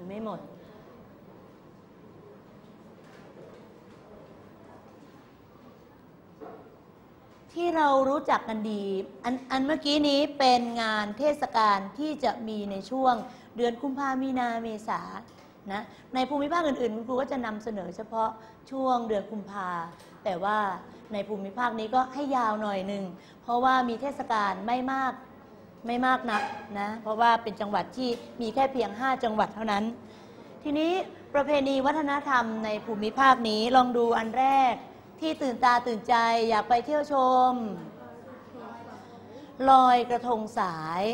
ยังไม่หมดที่เรารู้จักกันดีอันเมื่อกี้นี้เป็นงานเทศกาลที่จะมีในช่วงเดือนกุมภาพันธ์มีนาเมษานะในภูมิภาคอื่นๆคุณครูก็จะนำเสนอเฉพาะช่วงเดือนกุมภาแต่ว่าในภูมิภาคนี้ก็ให้ยาวหน่อยหนึ่งเพราะว่ามีเทศกาลไม่มากนักนะเพราะว่าเป็นจังหวัดที่มีแค่เพียง5จังหวัดเท่านั้นทีนี้ประเพณีวัฒนธรรมในภูมิภาคนี้ลองดูอันแรกที่ตื่นตาตื่นใจอยากไปเที่ยวชมลอยกระทงสาย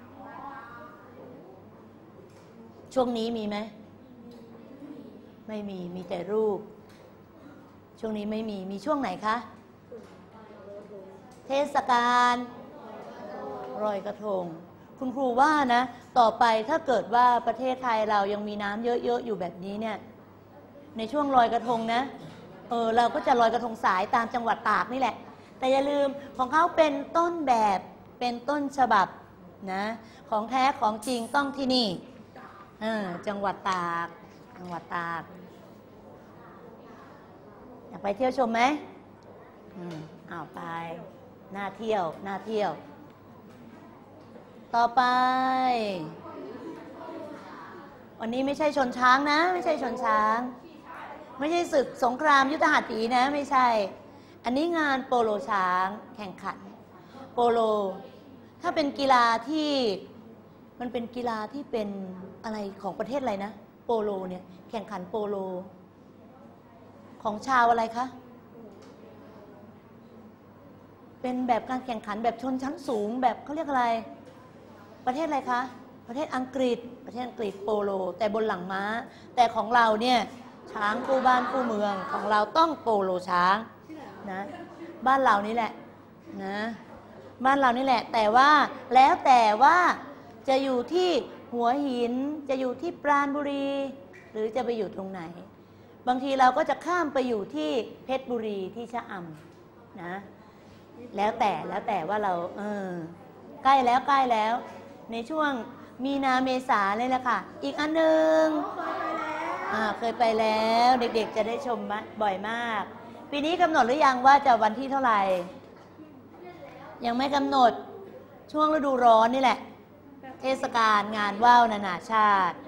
ช่วงนี้มีไหมไม่มีแต่รูปช่วงนี้ไม่มีช่วงไหนคะเทศกาลลอยกระทงคุณครูว่านะต่อไปถ้าเกิดว่าประเทศไทยเรายังมีน้ำเยอะๆอยู่แบบนี้เนี่ยในช่วงลอยกระทงนะเราก็จะลอยกระทงสายตามจังหวัดตากนี่แหละแต่อย่าลืมของเขาเป็นต้นแบบเป็นต้นฉบับนะของแท้ของจริงต้องที่นี่จังหวัดตากอยากไปเที่ยวชมไหมเอาไปน่าเที่ยวต่อไปวันนี้ไม่ใช่ชนช้างนะไม่ใช่ชนช้างไม่ใช่ศึกสงครามยุทธหัตถีนะไม่ใช่อันนี้งานโปโลช้างแข่งขันโปโลถ้าเป็นกีฬาที่มันเป็นกีฬาที่เป็นอะไรของประเทศอะไรนะโปโลเนี่ยแข่งขันโปโลของชาวอะไรคะเป็นแบบการแข่งขันแบบชนชั้นสูงแบบเขาเรียกอะไรประเทศอะไรคะประเทศอังกฤษโปโลแต่บนหลังม้าแต่ของเราเนี่ยช้างคู่บ้านคู่เมืองของเราต้องโปโลช้างนะบ้านเรานี่แหละนะบ้านเรานี่แหละแต่ว่าแล้วแต่ว่าจะอยู่ที่หัวหินจะอยู่ที่ปราณบุรีหรือจะไปอยู่ตรงไหนบางทีเราก็จะข้ามไปอยู่ที่เพชรบุรีที่ชะอำนะแล้วแต่ว่าเราใกล้แล้วในช่วงมีนาเมษาเลยแหละค่ะอีกอันหนึ่งเคยไปแล้วเด็กๆจะได้ชมบ่อยมากปีนี้กำหนดหรือยังว่าจะวันที่เท่าไหร่ยังไม่กำหนดช่วงฤดูร้อนนี่แหละเทศกาลงานว่าวนานาชาติ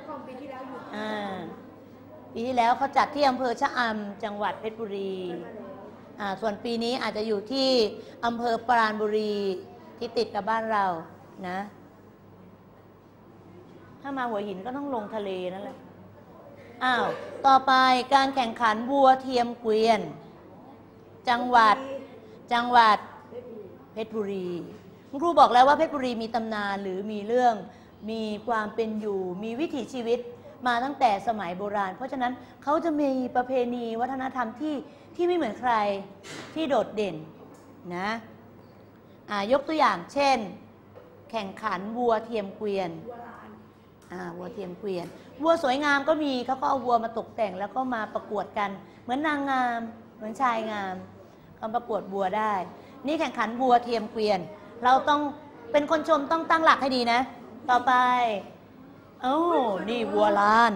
ปีที่แล้วเขาจัดที่อำเภอชะอำจังหวัดเพชรบุรีส่วนปีนี้อาจจะอยู่ที่อำเภอปราณบุรีที่ติดกับบ้านเรานะถ้ามาหัวหินก็ต้องลงทะเลนั่นแหละต่อไปการแข่งขันวัวเทียมเกวียนจังหวัดเพชรบุรีคุณครูบอกแล้วว่าเพชรบุรีมีตำนานหรือมีเรื่องมีความเป็นอยู่มีวิถีชีวิตมาตั้งแต่สมัยโบราณเพราะฉะนั้นเขาจะมีประเพณีวัฒนธรรมที่ไม่เหมือนใครที่โดดเด่นนะยกตัวอย่างเช่นแข่งขันวัวเทียมเกวียนวัวเทียมเกวียนวัวสวยงามก็มีเขาก็เอาวัวมาตกแต่งแล้วก็มาประกวดกันเหมือนนางงามเหมือนชายงามเขาประกวดวัวได้นี่แข่งขันวัวเทียมเกวียนเราต้องเป็นคนชมต้องตั้งหลักให้ดีนะต่อไปนี่วัวลาน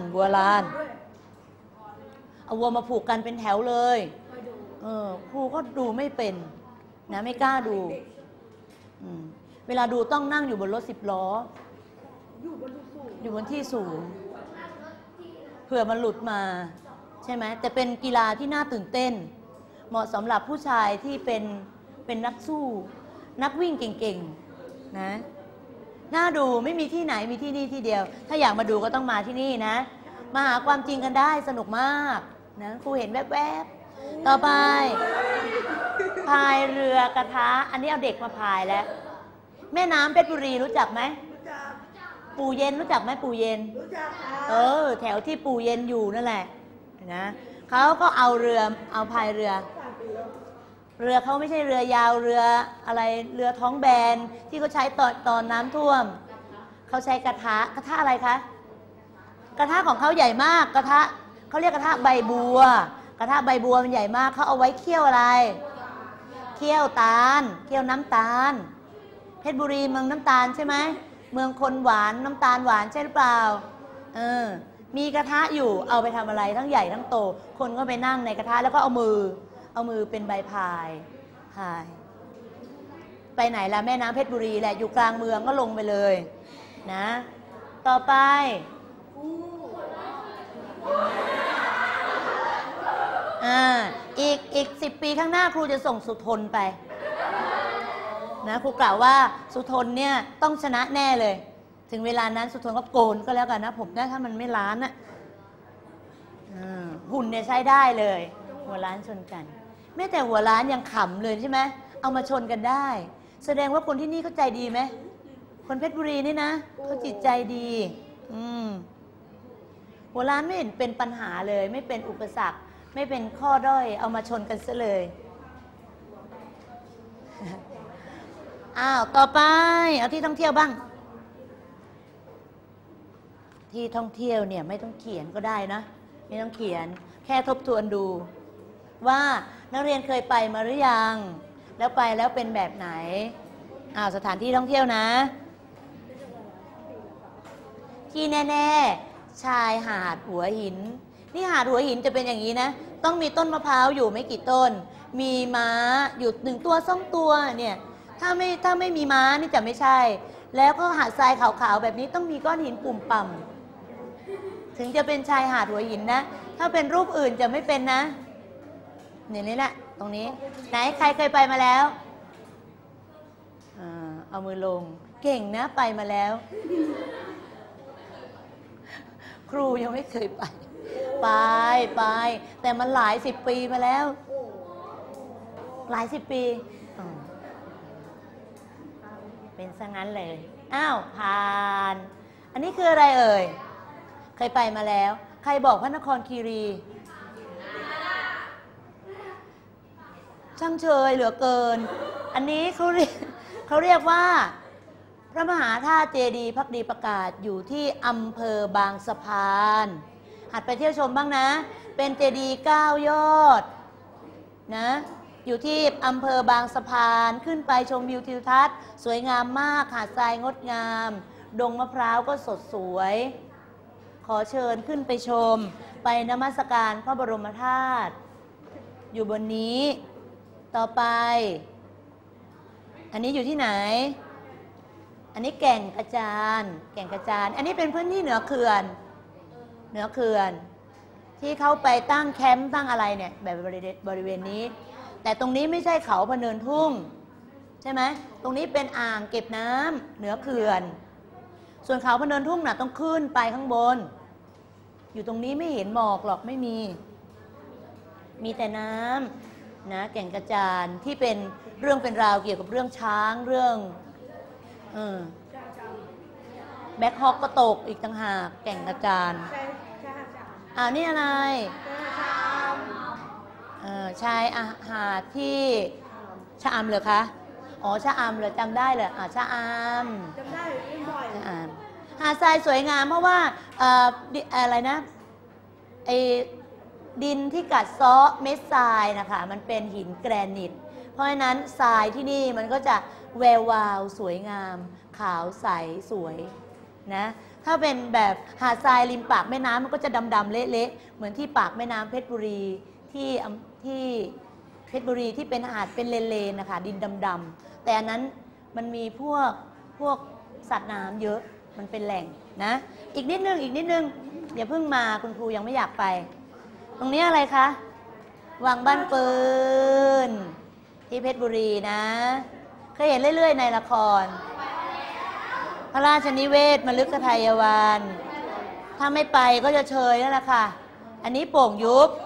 เอาวัวมาผูกกันเป็นแถวเลยครูก็ดูไม่เป็นนะไม่กล้าดูเวลาดูต้องนั่งอยู่บนรถ10 ล้ออยู่บนที่สูงเผื่อมันหลุดมาใช่ไหมแต่เป็นกีฬาที่น่าตื่นเต้นเหมาะสำหรับผู้ชายที่เป็นนักสู้นักวิ่งเก่งๆนะน่าดูไม่มีที่ไหนมีที่นี่ที่เดียวถ้าอยากมาดูก็ต้องมาที่นี่นะมาหาความจริงกันได้สนุกมากนะครูเห็นแวบๆต่อไปพายเรือกระทะอันนี้เอาเด็กมาพายแล้วแม่น้ำเพชรบุรีรู้จักไหมปู่เย็นรู้จักไหมปู่เย็นรู้จักแถวที่ปู่เย็นอยู่นั่นแหละนะเขาก็เอาพายเรือเขาไม่ใช่เรือยาวเรืออะไรเรือท้องแบนที่เขาใช้ตอนน้ำท่วมเขาใช้กระทะอะไรคะกระทะของเขาใหญ่มากกระทะเขาเรียกกระทะใบบัวมันใหญ่มากเขาเอาไว้เคี่ยวอะไรเคี่ยวน้ำตาลเพชรบุรีเมืองน้ำตาลใช่ไหมเมืองคนหวานน้ำตาลหวานใช่หรือเปล่ามีกระทะอยู่เอาไปทำอะไรทั้งใหญ่ทั้งโตคนก็ไปนั่งในกระทะแล้วก็เอามือเป็นใบพายพายไปไหนล่ะแม่น้ำเพชรบุรีแหละอยู่กลางเมืองก็ลงไปเลยนะต่อไปอีก10 ปีข้างหน้าครูจะส่งสุทนไปนะครูกล่าวว่าสุทนเนี่ยต้องชนะแน่เลยถึงเวลานั้นสุทนก็โกนก็แล้วกันนะผมถ้ามันไม่ล้านนะหุ่นเนี่ยใช้ได้เลยหัวล้านชนกันแม้แต่หัวล้านยังขำเลยใช่ไหมเอามาชนกันได้แสดงว่าคนที่นี่เขาใจดีไหมคนเพชรบุรีนี่นะเขาจิตใจดีหัวล้านไม่เห็นเป็นปัญหาเลยไม่เป็นอุปสรรคไม่เป็นข้อด้อยเอามาชนกันซะเลยต่อไปเอาที่ท่องเที่ยวบ้างที่ท่องเที่ยวเนี่ยไม่ต้องเขียนก็ได้นะไม่ต้องเขียนแค่ทบทวนดูว่านักเรียนเคยไปมาหรือยังแล้วไปแล้วเป็นแบบไหนสถานที่ท่องเที่ยวนะที่แน่ๆชายหาดหัวหินนี่หาดหัวหินจะเป็นอย่างนี้นะต้องมีต้นมะพร้าวอยู่ไม่กี่ต้นมีม้าอยู่1 ตัว2 ตัวเนี่ยถ้าไม่มีม้านี่จะไม่ใช่แล้วก็หาดทรายขาวๆแบบนี้ต้องมีก้อนหินปุ่มป่ำถึงจะเป็นชายหาดหัวหินนะถ้าเป็นรูปอื่นจะไม่เป็นนะนี่แหละตรงนี้ไหนใครเคยไปมาแล้วเอามือลงเก่งนะไปมาแล้วครูยังไม่เคยไปแต่มันหลาย10 ปีมาแล้วหลาย10 ปีเป็นซะงั้นเลยผ่านอันนี้คืออะไรเอ่ยเคยไปมาแล้วใครบอกพระนครคีรีช่างเชยเหลือเกินอันนี้เขาเรียกว่าพระมหาธาตุเจดีย์ภักดีประกาศอยู่ที่อำเภอบางสะพานหัดไปเที่ยวชมบ้างนะเป็นเจดีย์9 ยอดนะอยู่ที่อำเภอบางสะพานขึ้นไปชมวิวทิวทัศน์สวยงามมากหาดทรายงดงามดงมะพร้าวก็สดสวยขอเชิญขึ้นไปชมไปนมัสการพระบรมธาตุอยู่บนนี้ต่อไปอันนี้อยู่ที่ไหนอันนี้แก่งกระจานอันนี้เป็นพื้นที่เหนือเขื่อนที่เขาไปตั้งแคมป์ตั้งอะไรเนี่ยแบบบริเวณนี้แต่ตรงนี้ไม่ใช่เขาพะเนินทุ่งใช่ไหมตรงนี้เป็นอ่างเก็บน้ำเหนือเขื่อนส่วนเขาพะเนินทุ่งน่ะต้องขึ้นไปข้างบนอยู่ตรงนี้ไม่เห็นหมอกหรอกไม่มีแต่น้ำนะแก่งกระจานที่เป็นเรื่องเป็นราวเกี่ยวกับเรื่องช้างเรื่องแบ็คฮอกก็ตกอีกต่างหากแก่งกระจานนี่อะไรชายหาดที่ชะอำเหรอคะชะอำเหรอจำได้เหรอชะอำจำได้บ่อยหาดทรายสวยงามเพราะว่าอะไรนะไอ้ดินที่กัดเซาะเม็ดทรายนะคะมันเป็นหินแกรนิตเพราะฉะนั้นทรายที่นี่มันก็จะแวววาวสวยงามขาวใสสวยนะถ้าเป็นแบบหาดทรายริมปากแม่น้ำมันก็จะดำๆเละๆเหมือนที่ปากแม่น้ำเพชรบุรีที่เพชรบุรีที่เป็นหาดเป็นเลนๆนะคะดินดำๆแต่อันนั้นมันมีพวกสัตว์น้ำเยอะมันเป็นแหล่งนะอีกนิดนึงอย่าเพิ่งมาคุณครูยังไม่อยากไปตรงนี้อะไรคะวังบ้านปืนที่เพชรบุรีนะเคยเห็นเรื่อยๆในละครพระราชนิเวศมฤคทายวันถ้าไม่ไปก็จะเชยนั่นแหละค่ะอันนี้โป่งยุบ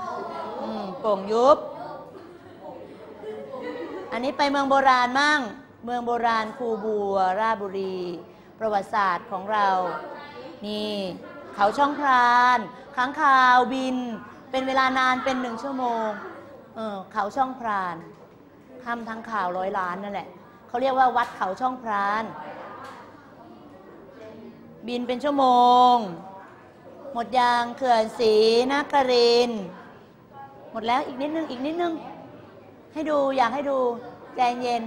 อันนี้ไปเมืองโบราณมั่งเมืองโบราณคูบัวราชบุรีประวัติศาสตร์ของเรานี่เขาช่องพรานค้างคาวบินเป็นเวลานานเป็น1 ชั่วโมงเขาช่องพรานทำทั้งข่าว100 ล้านนั่นแหละเขาเรียกว่าวัดเขาช่องพรานบินเป็นชั่วโมงหมดยางเขื่อนศรีนครินทร์หมดแล้วอีกนิดนึงให้ดูอยากให้ดูใจเย็น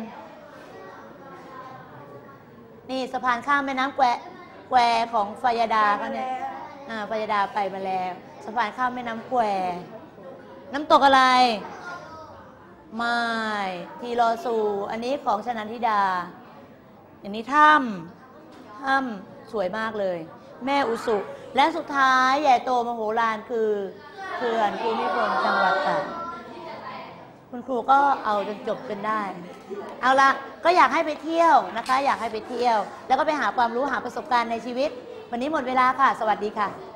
นี่สะพานข้ามแม่น้ำแควของฟายาดาเขาเนี่ยปัญญาดาไปมาแล้วสะพานข้ามแม่น้ำแควน้ำตกอะไรไม่ทีรอซูอันนี้ของชนันทิดาอันนี้ถ้ำสวยมากเลยแม่อุสุและสุดท้ายใหญ่โตมโหฬารคือเขื่อนภูมิพลจังหวัดตากคุณครูก็เอาจนจบจนได้เอาละก็อยากให้ไปเที่ยวนะคะอยากให้ไปเที่ยวแล้วก็ไปหาความรู้หาประสบการณ์ในชีวิตวันนี้หมดเวลาค่ะสวัสดีค่ะ